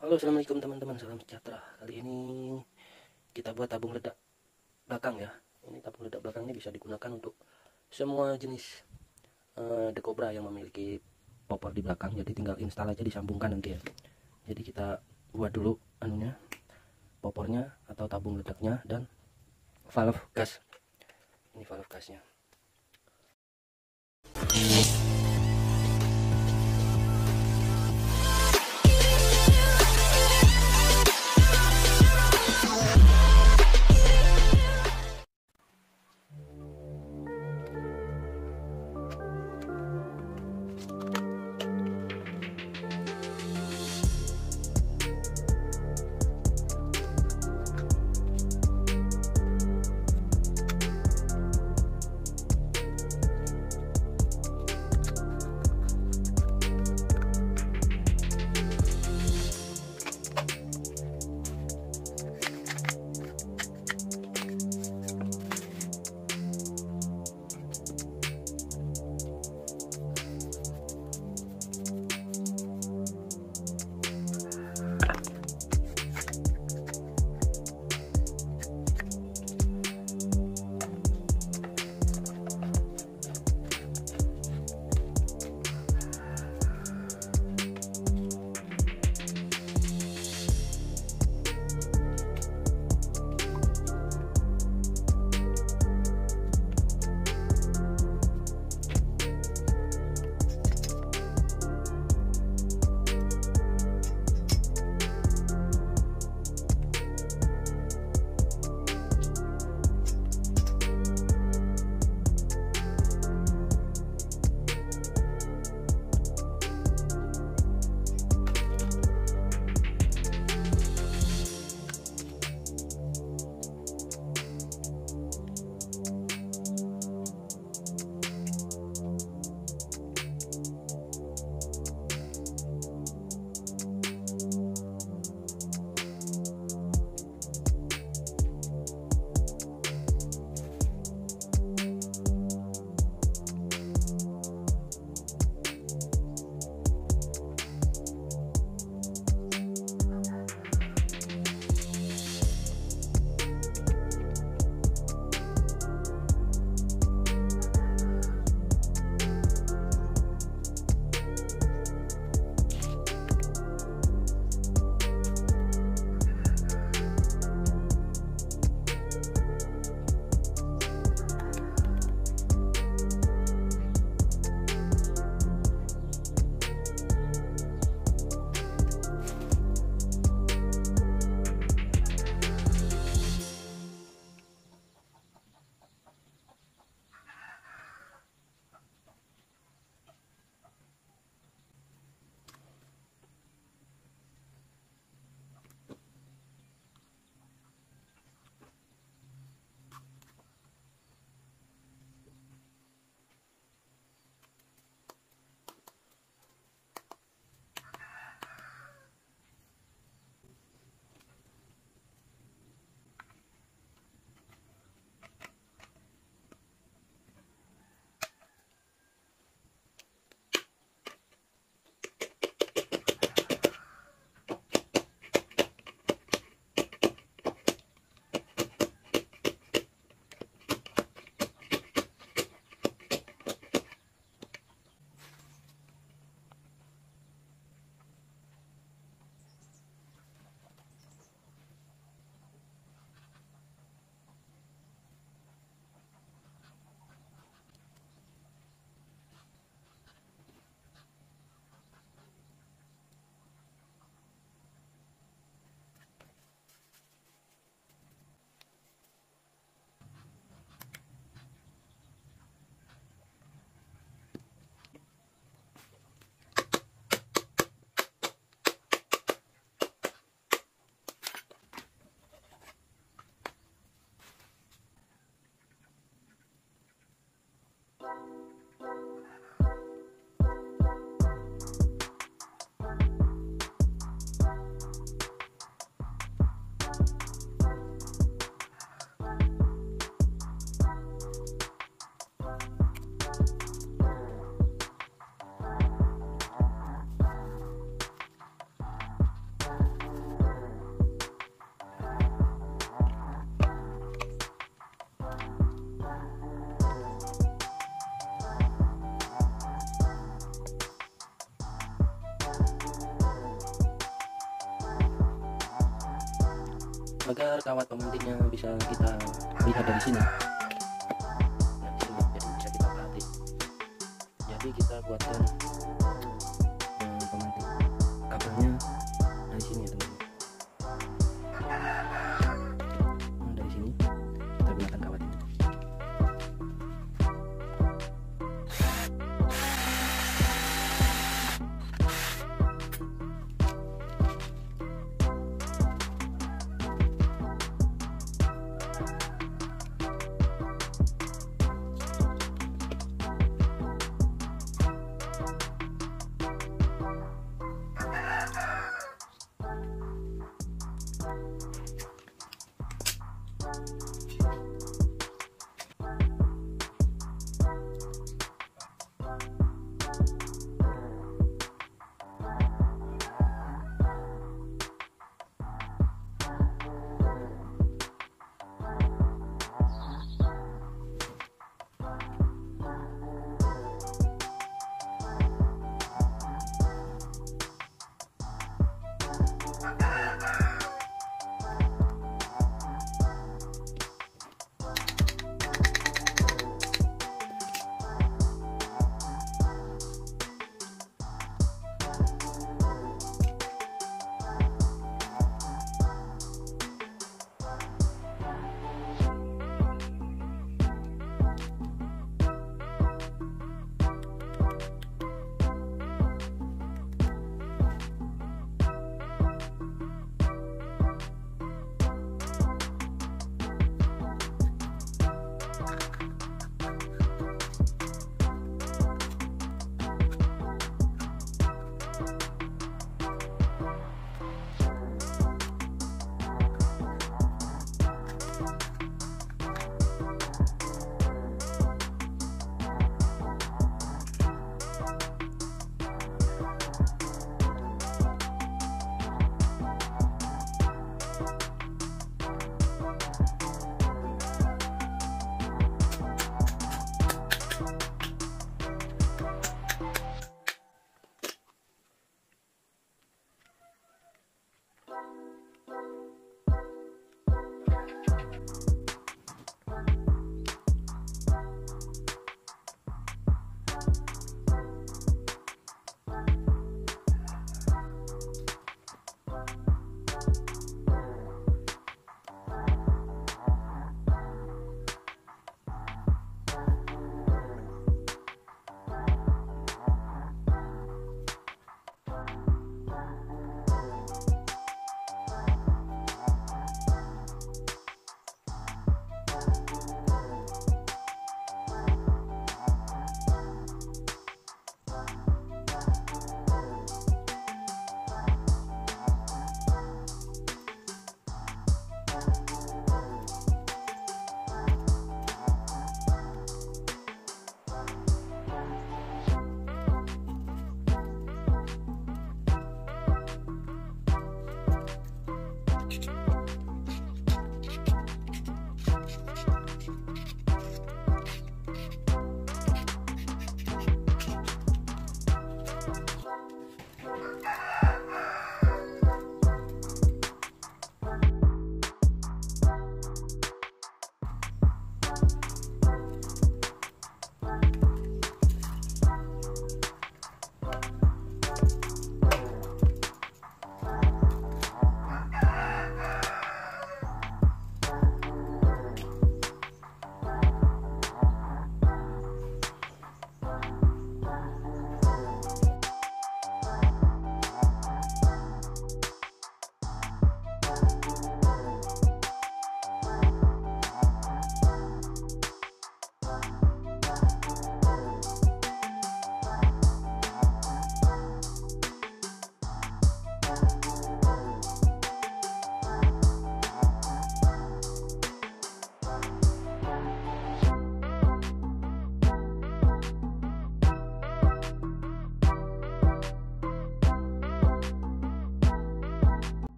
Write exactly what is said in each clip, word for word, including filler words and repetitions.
Halo, assalamualaikum teman-teman, salam sejahtera. Kali ini kita buat tabung ledak belakang ya. Ini tabung ledak belakang ini bisa digunakan untuk semua jenis uh, The Cobra yang memiliki popor di belakang. Jadi tinggal install aja, disambungkan nanti ya. Jadi kita buat dulu anunya, popornya atau tabung ledaknya, dan valve gas. Ini valve gasnya. agar kawat pemantiknya bisa kita lihat dari sini. Nah, di sini jadi bisa kita perhati. Jadi kita buatkan eh, pemantik kabelnya dari sini ya teman-teman. Nah, dari sini kita gunakan kawat ini.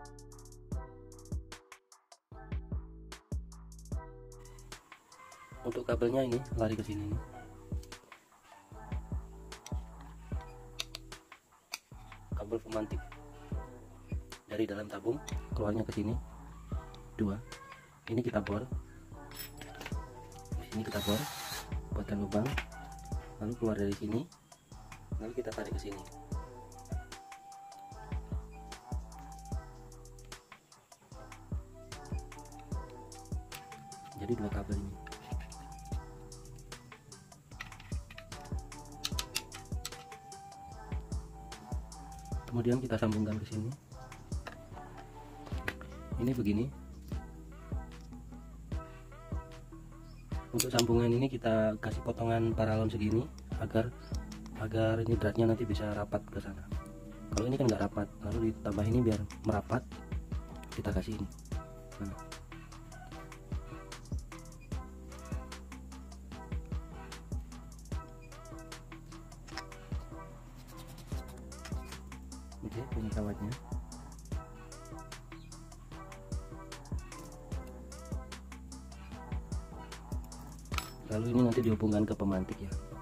Untuk kabelnya ini lari ke sini. Kabel pemantik dari dalam tabung keluarnya ke sini dua. Ini kita bor. Di sini kita bor, buatkan lubang, lalu keluar dari sini, lalu kita tarik ke sini. Jadi dua kabel ini. Kemudian kita sambungkan ke sini. Ini begini. Untuk sambungan ini kita kasih potongan paralon segini agar agar ini dratnya nanti bisa rapat ke sana. Kalau ini kan nggak rapat, lalu ditambah ini biar merapat, kita kasih ini. Nah. Oke, ini kawatnya. Lalu ini nanti dihubungkan ke pemantik ya.